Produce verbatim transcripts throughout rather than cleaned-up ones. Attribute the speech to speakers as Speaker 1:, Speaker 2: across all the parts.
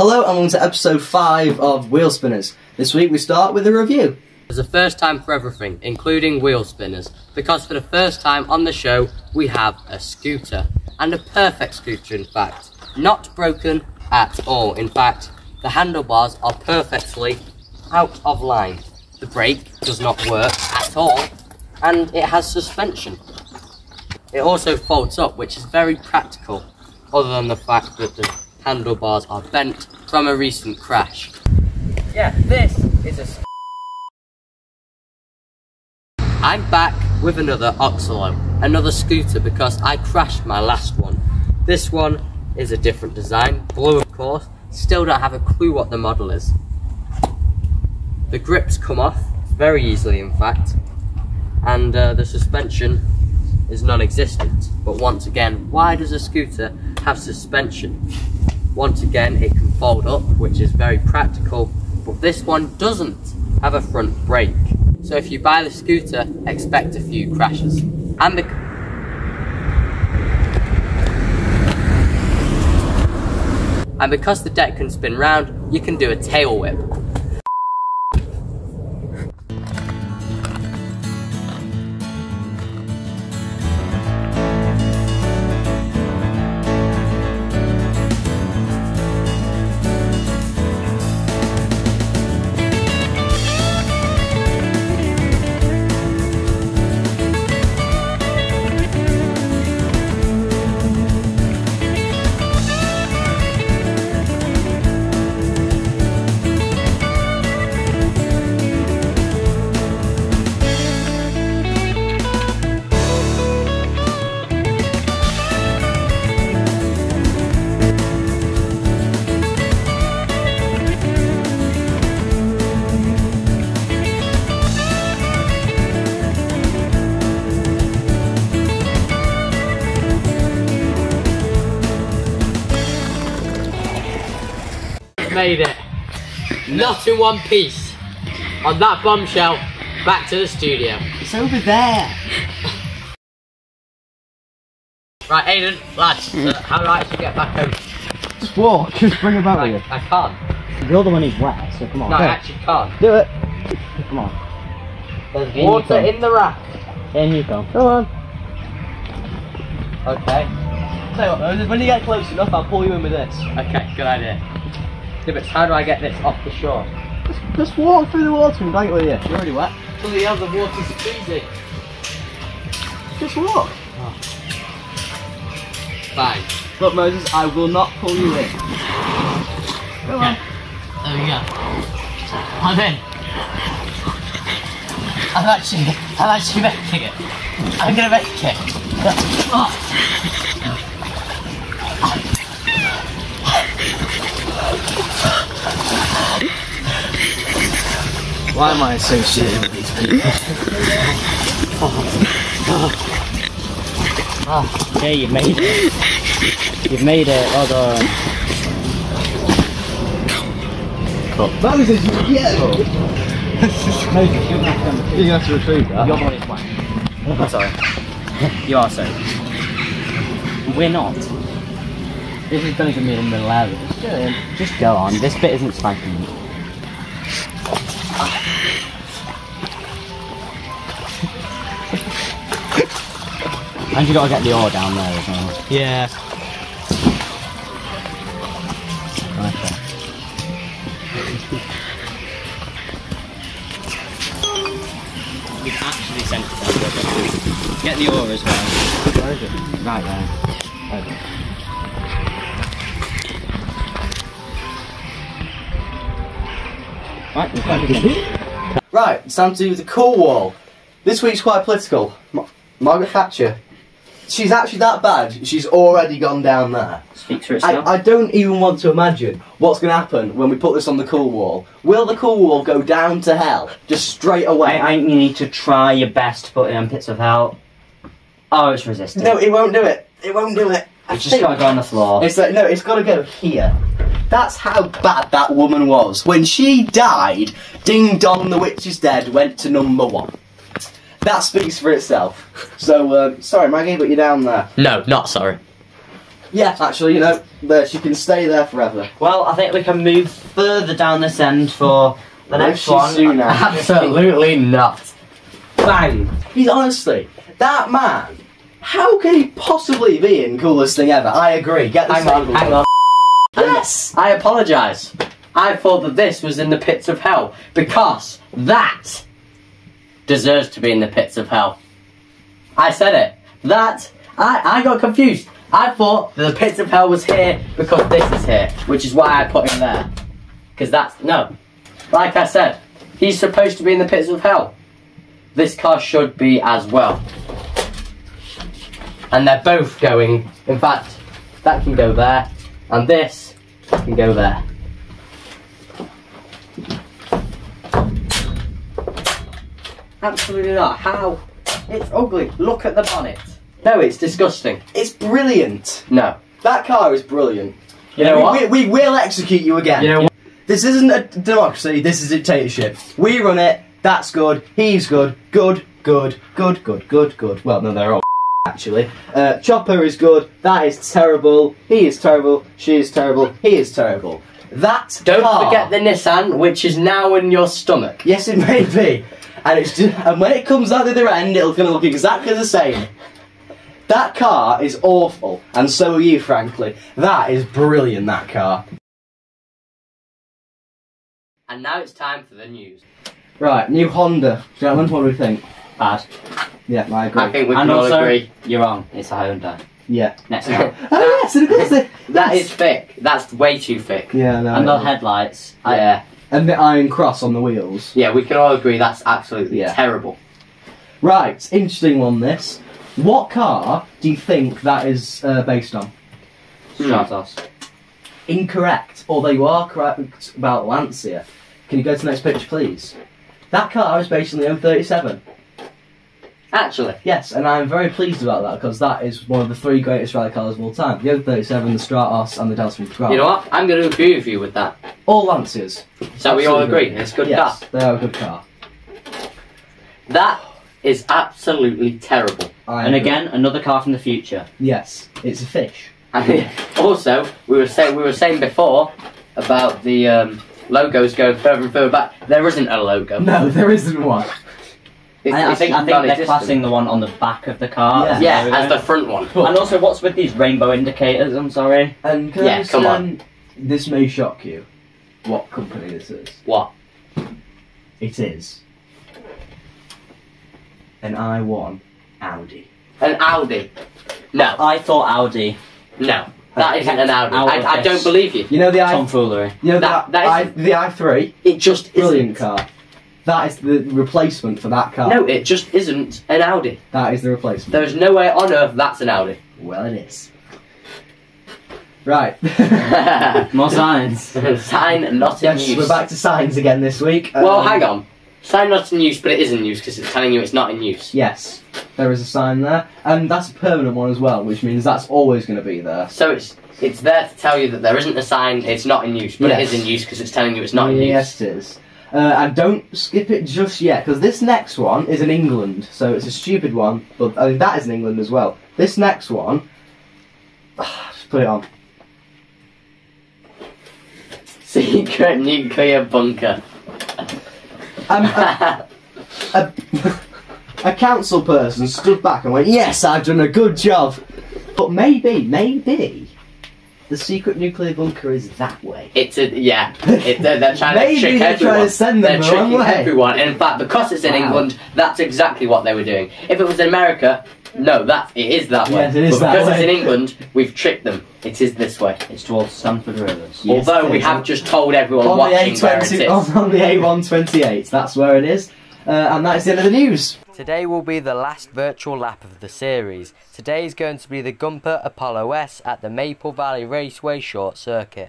Speaker 1: Hello and welcome to episode five of Wheel Spinners. This week we start with a review.
Speaker 2: It's the first time for everything, including wheel spinners, because for the first time on the show we have a scooter, and a perfect scooter in fact, not broken at all. In fact, the handlebars are perfectly out of line. The brake does not work at all, and it has suspension. It also folds up, which is very practical, other than the fact that the handlebars are bent from a recent crash. Yeah, this is a... I'm back with another Oxalo, another scooter, because I crashed my last one. This one is a different design, blue of course, still don't have a clue what the model is. The grips come off very easily in fact, and uh, the suspension is non-existent. But once again, why does a scooter have suspension? Once again, it can fold up, which is very practical, but this one doesn't have a front brake. So if you buy the scooter, expect a few crashes. And the and because the deck can spin round, you can do a tail whip. Made it. Not in one piece. On that bombshell, back to the studio.
Speaker 1: It's over there.
Speaker 2: Right, Aiden, lads, mm. uh, how do I actually get back home?
Speaker 1: Just walk, just bring it back
Speaker 2: I,
Speaker 1: with you.
Speaker 2: I can't.
Speaker 1: You're the one who's wet, so come on.
Speaker 2: No,
Speaker 1: go.
Speaker 2: I actually can't.
Speaker 1: Do it. Come on.
Speaker 2: There's in water in the raft.
Speaker 1: In you go. Go on.
Speaker 2: Okay.
Speaker 1: Tell you what, Moses, when you get close enough, I'll pull you in with this.
Speaker 2: Okay, good idea. Yeah, but how do I get this off the shore?
Speaker 1: Just, just walk through the water and drag it with you. You're already wet.
Speaker 2: Well, yeah, the water's freezing.
Speaker 1: Just walk.
Speaker 2: Oh. Fine.
Speaker 1: Look, Moses, I will not pull you in. Go
Speaker 2: okay.
Speaker 1: on.
Speaker 2: There we go. I'm in. I'm actually, I'm actually making it. I'm gonna make it. Oh.
Speaker 1: Why am I associated with these people?
Speaker 2: oh.
Speaker 3: Okay, you've made it. You've made it, well done.
Speaker 1: Cool. Moses, you get it!
Speaker 3: Moses, you're gonna have to,
Speaker 1: you're gonna have to retrieve that.
Speaker 3: Your body's wet. I'm sorry. You are so. We're not. This is going to be in the middle area. Just go in. Just go on. This bit isn't spiking me. And you got to get the oar down there as well.
Speaker 1: Yeah.
Speaker 3: Okay. You've actually sent it down. Get the oar as well.
Speaker 1: Where is it?
Speaker 3: Right there. Over. Right, we've got it.
Speaker 1: Right, it's time to do the cool wall. This week's quite political. Ma Margaret Thatcher. She's actually that bad, she's already gone down there.
Speaker 3: Speaks for itself.
Speaker 1: I, I don't even want to imagine what's going to happen when we put this on the cool wall. Will the cool wall go down to hell, just straight away?
Speaker 3: I, I think you need to try your best to put it on pits of hell. Oh, it's resistant.
Speaker 1: No, it won't do it. It won't do it.
Speaker 3: It's just got to go on the floor.
Speaker 1: It's like, no, it's got to go here. That's how bad that woman was. When she died, Ding Dong the Witch is Dead went to number one. That speaks for itself. So, uh, sorry Maggie, but you're down there.
Speaker 2: No, not sorry.
Speaker 1: Yeah, actually, you know, there, she can stay there forever.
Speaker 3: Well, I think we can move further down this end for the
Speaker 1: Will
Speaker 3: next
Speaker 1: she
Speaker 3: one.
Speaker 1: soon now?
Speaker 2: Absolutely not. Bang.
Speaker 1: He's honestly, that man, how can he possibly be in Coolest Thing Ever? I agree, get the
Speaker 2: Hang on,
Speaker 1: table.
Speaker 2: hang on.
Speaker 1: Yes!
Speaker 2: I apologise. I thought that this was in the pits of hell because that deserves to be in the pits of hell. I said it. That, I, I got confused. I thought that the pits of hell was here because this is here, which is why I put him there. Because that's, no. Like I said, he's supposed to be in the pits of hell. This car should be as well. And they're both going, in fact, that can go there, and this can go there. Absolutely not. How? It's ugly. Look at the bonnet. No, it's disgusting.
Speaker 1: It's brilliant.
Speaker 2: No.
Speaker 1: That car is brilliant.
Speaker 2: You know
Speaker 1: we,
Speaker 2: what?
Speaker 1: We, we will execute you again.
Speaker 2: You know what?
Speaker 1: This isn't a democracy, this is dictatorship. We run it, that's good, he's good, good, good, good, good, good, good. Well, no, they're all actually. Uh, Chopper is good, that is terrible, he is terrible, she is terrible, he is terrible. That
Speaker 2: Don't
Speaker 1: car,
Speaker 2: forget the Nissan, which is now in your stomach.
Speaker 1: yes, it may be. And it's just, and when it comes out the other end, it's going to look exactly the same. That car is awful, and so are you, frankly. That is brilliant, that car.
Speaker 2: And now it's time for the news.
Speaker 1: Right, new Honda. Gentlemen, what do we think?
Speaker 3: Bad.
Speaker 1: Yeah, I agree.
Speaker 2: I think we can
Speaker 3: And
Speaker 2: all
Speaker 3: also,
Speaker 2: agree.
Speaker 3: you're wrong. It's a Hyundai.
Speaker 1: Yeah.
Speaker 3: Next one.
Speaker 1: Oh yes, of course it-
Speaker 2: That
Speaker 1: yes.
Speaker 2: is thick. That's way too thick.
Speaker 1: Yeah, no.
Speaker 3: And the
Speaker 1: I-
Speaker 3: headlights. I-
Speaker 2: Yeah.
Speaker 1: and the iron cross on the wheels.
Speaker 2: Yeah, we can all agree that's absolutely
Speaker 1: Yeah.
Speaker 2: terrible.
Speaker 1: Right, interesting one this. What car do you think that is uh, based on?
Speaker 3: Stratos.
Speaker 1: Incorrect. Although you are correct about Lancia. Can you go to the next picture, please? That car is based on the O thirty-seven.
Speaker 2: Actually.
Speaker 1: Yes, and I'm very pleased about that because that is one of the three greatest rally cars of all time. The O thirty-seven, the Stratos, and the Delta Twelve.
Speaker 2: You know what? I'm going to agree with you with that.
Speaker 1: All Lancias.
Speaker 2: So we all
Speaker 1: Absolutely.
Speaker 2: agree. It's a good
Speaker 1: yes,
Speaker 2: car.
Speaker 1: they are a good car.
Speaker 2: That is absolutely terrible.
Speaker 1: I
Speaker 3: And
Speaker 1: agree.
Speaker 3: again, another car from the future.
Speaker 1: Yes, it's a fish.
Speaker 2: And also, we were saying we were saying before about the um, logos going further and further back. There isn't a logo.
Speaker 1: No, there isn't one.
Speaker 2: It's,
Speaker 3: I, I
Speaker 2: it's
Speaker 3: think, I think they're
Speaker 2: non-existent.
Speaker 3: classing the one on the back of the car.
Speaker 1: Yeah.
Speaker 3: as
Speaker 2: Yeah,
Speaker 3: logo.
Speaker 2: as the front one.
Speaker 3: And also, what's with these rainbow indicators? I'm sorry.
Speaker 1: And can
Speaker 2: Yeah,
Speaker 1: I just,
Speaker 2: come
Speaker 1: um, this may shock you. What company this is?
Speaker 2: What?
Speaker 1: It is an I one Audi.
Speaker 2: An Audi. No,
Speaker 3: I thought Audi.
Speaker 2: no. That isn't an Audi.
Speaker 3: Out of
Speaker 2: I, I don't
Speaker 3: this.
Speaker 2: believe you.
Speaker 1: You know the I.
Speaker 3: Tomfoolery.
Speaker 1: You know
Speaker 2: That-
Speaker 1: the,
Speaker 2: that
Speaker 1: I,
Speaker 2: isn't-
Speaker 1: the i three.
Speaker 2: It just
Speaker 1: Brilliant
Speaker 2: isn't.
Speaker 1: car. That is the replacement for that car.
Speaker 2: No, it just isn't an Audi.
Speaker 1: That is the replacement.
Speaker 2: There's no way on earth that's an Audi.
Speaker 1: Well, it is. Right.
Speaker 3: More signs.
Speaker 2: Sign not in
Speaker 1: Yes,
Speaker 2: use.
Speaker 1: we're back to signs again this week.
Speaker 2: Well,
Speaker 1: Um,
Speaker 2: hang on. Sign not in use, but it is in use because it's telling you it's not in use.
Speaker 1: Yes, there is a sign there, and that's a permanent one as well, which means that's always going to be there.
Speaker 2: So it's it's there to tell you that there isn't a sign, it's not in use, but
Speaker 1: Yes.
Speaker 2: it is in use because it's telling you it's not in
Speaker 1: Yes,
Speaker 2: use.
Speaker 1: it is. Uh, and don't skip it just yet, because this next one is in England, so it's a stupid one, but I think that is in England as well. This next one, just put it on.
Speaker 2: Secret nuclear bunker.
Speaker 1: Um, a, a, a council person stood back and went, "Yes, I've done a good job." But maybe, maybe, the secret nuclear bunker is that way.
Speaker 2: It's a yeah. It, they're, they're trying
Speaker 1: Maybe
Speaker 2: to trick
Speaker 1: they're
Speaker 2: everyone.
Speaker 1: trying to send them
Speaker 2: they're
Speaker 1: the wrong
Speaker 2: tricking
Speaker 1: way.
Speaker 2: everyone. And in fact, because it's in
Speaker 1: Wow.
Speaker 2: England, that's exactly what they were doing. If it was in America, no, that it is that way.
Speaker 1: Yes, it is
Speaker 2: but
Speaker 1: that
Speaker 2: because
Speaker 1: way.
Speaker 2: it's in England, we've tricked them. It is this way.
Speaker 3: It's towards Stamford Rivers.
Speaker 1: Yes,
Speaker 2: Although
Speaker 1: it
Speaker 2: we
Speaker 1: is.
Speaker 2: have just told everyone
Speaker 1: On the
Speaker 2: watching
Speaker 1: A
Speaker 2: where it
Speaker 1: twenty,
Speaker 2: is.
Speaker 1: on, on the A one twenty-eight, that's where it is. Uh, and that is the end of the news.
Speaker 2: Today will be the last virtual lap of the series. Today is going to be the Gumper Apollo S at the Maple Valley Raceway Short Circuit.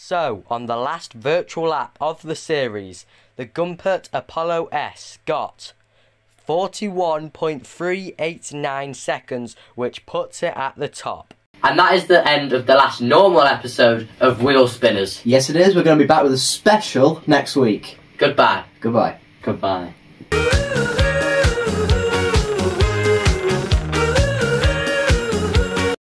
Speaker 2: So, on the last virtual lap of the series, the Gumpert Apollo S got forty-one point three eight nine seconds, which puts it at the top. And that is the end of the last normal episode of Wheel Spinners.
Speaker 1: Yes, it is. We're going to be back with a special next week.
Speaker 2: Goodbye.
Speaker 1: Goodbye.
Speaker 2: Goodbye.